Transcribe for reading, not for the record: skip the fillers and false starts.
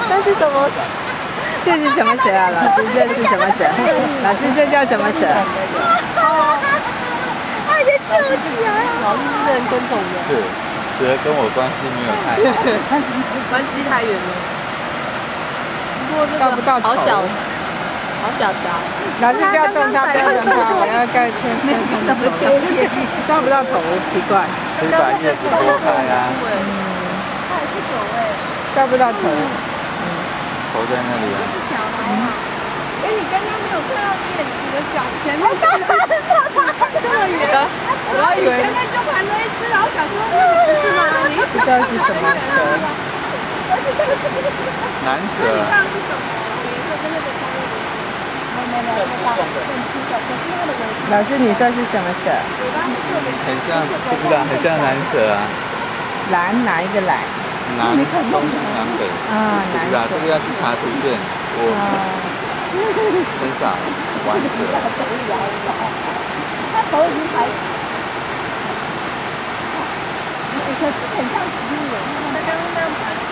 这是什么？ 这是什么蛇啊，老师？这是什么蛇？老师，这叫什么蛇？ 快点救起来啊！ 老师是认昆虫的。 是，蛇跟我关系没有太大， 关系太远了。不过这到不到头？ 好小，好小条。 老师不要动它，不要动它，我要盖天怎么接力？ 到不到头，奇怪。 可以把叶子拨开啊。 他也不走哎。 到不到头。 头在那里啊。 这是小孩啊。哎，你刚刚没有看到你的脚前面这么远，然后你前面就盘着一只，然后想说那个不是吗？你不知道是什么蛇。 而且这个是蓝蛇。 你刚刚是什么？颜色跟那个差不多。没，更粗的，可是它的尾老师，你说是什么蛇？ 尾巴是特别很像，不知道，很像蓝蛇啊。 蓝哪一个蓝？ 南东西南北。 啊， 不知道，这个要去查图片。我很少玩蛇。 它头已经排，可是很像植物，它刚刚那样排。